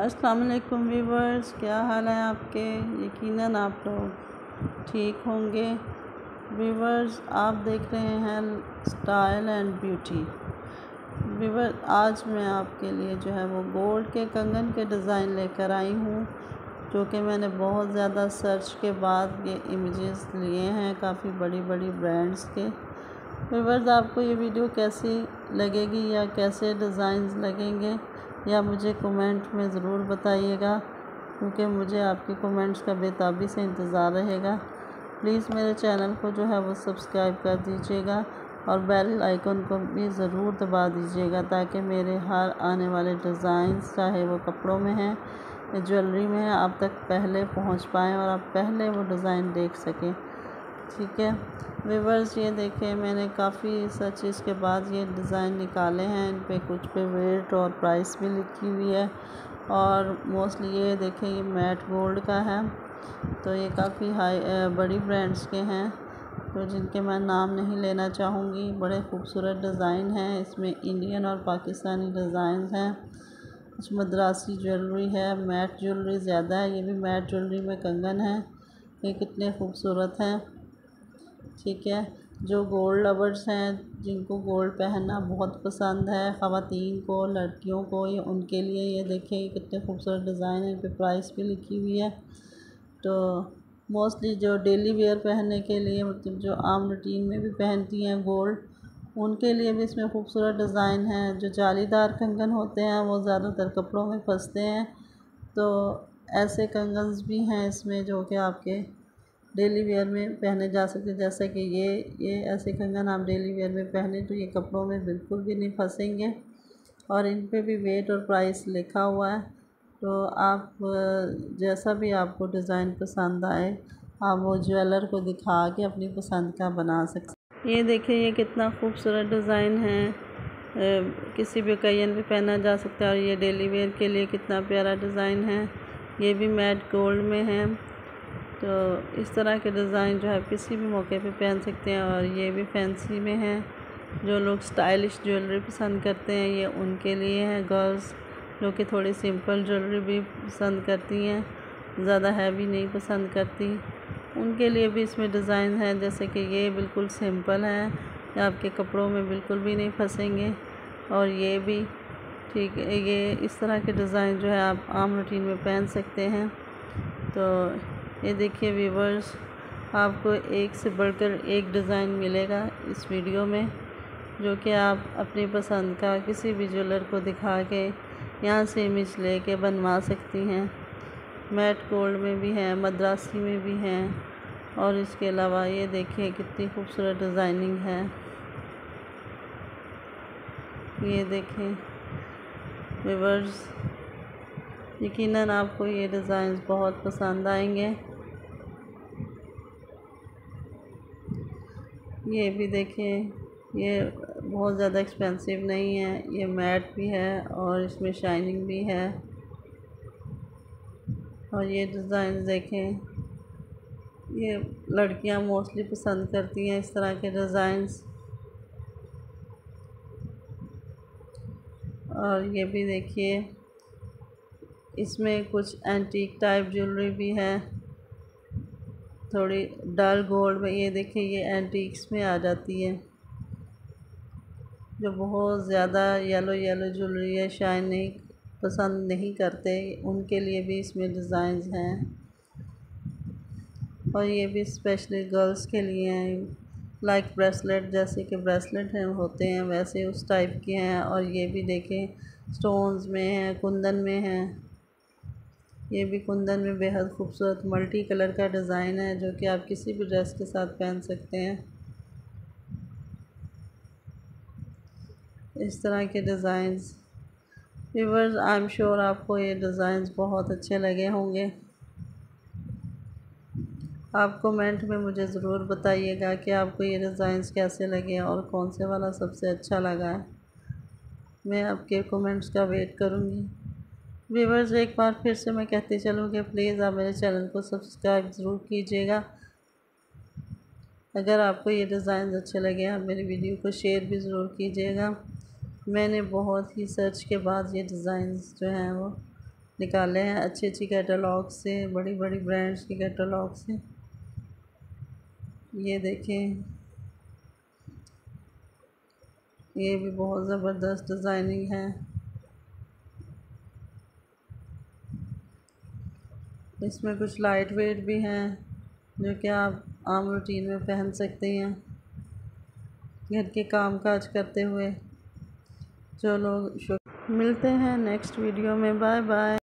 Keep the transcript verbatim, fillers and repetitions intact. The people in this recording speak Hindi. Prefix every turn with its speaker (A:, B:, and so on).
A: अस्सलाम वालेकुम व्यूवर्स, क्या हाल है आपके। यकीनन आप लोग ठीक होंगे। व्यूवर्स, आप देख रहे हैं स्टाइल एंड ब्यूटी। व्यूवर, आज मैं आपके लिए जो है वो गोल्ड के कंगन के डिज़ाइन लेकर आई हूँ, जो कि मैंने बहुत ज़्यादा सर्च के बाद ये इमेजेस लिए हैं काफ़ी बड़ी बड़ी ब्रांड्स के। व्यूवर्स, आपको ये वीडियो कैसी लगेगी या कैसे डिज़ाइंस लगेंगे या मुझे कमेंट में ज़रूर बताइएगा, क्योंकि मुझे आपके कमेंट्स का बेताबी से इंतज़ार रहेगा। प्लीज़ मेरे चैनल को जो है वो सब्सक्राइब कर दीजिएगा और बेल आइकन को भी ज़रूर दबा दीजिएगा, ताकि मेरे हर आने वाले डिज़ाइंस, चाहे वो कपड़ों में हैं या ज्वेलरी में है, आप तक पहले पहुंच पाएँ और आप पहले वो डिज़ाइन देख सकें। ठीक है व्यूवर्स, ये देखें, मैंने काफ़ी सर्चेस के बाद ये डिज़ाइन निकाले हैं। इन पे कुछ पे वेट और प्राइस भी लिखी हुई है, और मोस्टली ये देखें ये मैट गोल्ड का है, तो ये काफ़ी हाई बड़ी ब्रांड्स के हैं, तो जिनके मैं नाम नहीं लेना चाहूँगी। बड़े खूबसूरत डिज़ाइन हैं इसमें, इंडियन और पाकिस्तानी डिज़ाइन हैं। कुछ मद्रासी ज्वेलरी है, मैट ज्वेलरी ज़्यादा है। ये भी मैट ज्वेलरी में कंगन है, ये कितने खूबसूरत हैं। ठीक है, जो गोल्ड लवर्स हैं, जिनको गोल्ड पहनना बहुत पसंद है, ख़वातीन को, लड़कियों को, ये उनके लिए ये देखिए कितने खूबसूरत डिज़ाइन है। इन पे प्राइस भी लिखी हुई है। तो मोस्टली जो डेली वेयर पहनने के लिए, मतलब जो आम रूटीन में भी पहनती हैं गोल्ड, उनके लिए भी इसमें खूबसूरत डिज़ाइन है। जो जालीदार कंगन होते हैं वो ज़्यादातर कपड़ों में फंसते हैं, तो ऐसे कंगन्स भी हैं इसमें जो कि आपके डेली वेयर में पहने जा सकते। जैसे कि ये ये ऐसे कंगन आप डेली वेयर में पहने तो ये कपड़ों में बिल्कुल भी नहीं फंसेंगे, और इन पे भी वेट और प्राइस लिखा हुआ है। तो आप जैसा भी आपको डिज़ाइन पसंद आए, आप वो ज्वेलर को दिखा के अपनी पसंद का बना सकते। ये देखिए, ये कितना खूबसूरत डिज़ाइन है, किसी भी ओकेजन पे पहना जा सकता है, और ये डेली वेयर के लिए कितना प्यारा डिज़ाइन है। ये भी मैट गोल्ड में है, तो इस तरह के डिज़ाइन जो है किसी भी मौके पे पहन सकते हैं। और ये भी फैंसी में है, जो लोग स्टाइलिश ज्वेलरी पसंद करते हैं ये उनके लिए है। गर्ल्स जो कि थोड़ी सिंपल ज्वेलरी भी पसंद करती हैं, ज़्यादा हैवी नहीं पसंद करती, उनके लिए भी इसमें डिज़ाइन है। जैसे कि ये बिल्कुल सिंपल है, ये आपके कपड़ों में बिल्कुल भी नहीं फंसेंगे। और ये भी ठीक है, ये इस तरह के डिज़ाइन जो है आप आम रूटीन में पहन सकते हैं। तो ये देखिए व्यूवर्स, आपको एक से बढ़कर एक डिज़ाइन मिलेगा इस वीडियो में, जो कि आप अपनी पसंद का किसी भी ज्वेलर को दिखा के यहाँ से इमेज लेके बनवा सकती हैं। मैट गोल्ड में भी हैं, मद्रासी में भी हैं, और इसके अलावा ये देखिए कितनी खूबसूरत डिज़ाइनिंग है। ये देखें व्यूवर्स, यकीनन आपको ये डिज़ाइंस बहुत पसंद आएंगे। ये भी देखें, ये बहुत ज़्यादा एक्सपेंसिव नहीं है, ये मैट भी है और इसमें शाइनिंग भी है। और ये डिज़ाइन देखें, ये लड़कियां मोस्टली पसंद करती हैं इस तरह के डिज़ाइंस। और ये भी देखिए, इसमें कुछ एंटीक टाइप ज्वेलरी भी है, थोड़ी डल गोल्ड में। ये देखिए, ये एंटीक्स में आ जाती है, जो बहुत ज़्यादा येलो येलो ज्वेलरी है, शाइन नहीं पसंद नहीं करते, उनके लिए भी इसमें डिज़ाइंस हैं। और ये भी स्पेशली गर्ल्स के लिए हैं, लाइक ब्रेसलेट, जैसे कि ब्रेसलेट हैं होते हैं वैसे उस टाइप के हैं। और ये भी देखें स्टोन्स में है, कुंदन में है। ये भी कुंदन में बेहद खूबसूरत मल्टी कलर का डिज़ाइन है, जो कि आप किसी भी ड्रेस के साथ पहन सकते हैं। इस तरह के designs viewers, I am sure आपको ये डिज़ाइंस बहुत अच्छे लगे होंगे। आप कमेंट में मुझे ज़रूर बताइएगा कि आपको ये डिज़ाइंस कैसे लगे और कौन से वाला सबसे अच्छा लगा है। मैं आपके कमेंट्स का वेट करूँगी। व्यूअर्स, एक बार फिर से मैं कहती चलूँ कि प्लीज़ आप मेरे चैनल को सब्सक्राइब ज़रूर कीजिएगा। अगर आपको ये डिज़ाइन अच्छे लगे, आप मेरी वीडियो को शेयर भी ज़रूर कीजिएगा। मैंने बहुत ही सर्च के बाद ये डिज़ाइंस जो हैं वो निकाले हैं अच्छी अच्छी कैटलॉग से, बड़ी बड़ी ब्रांड्स की कैटलॉग से। ये देखें, ये भी बहुत ज़बरदस्त डिज़ाइनिंग है। इसमें कुछ लाइट वेट भी हैं जो कि आप आम रूटीन में पहन सकते हैं घर के काम काज करते हुए। चलो मिलते हैं नेक्स्ट वीडियो में। Bye bye.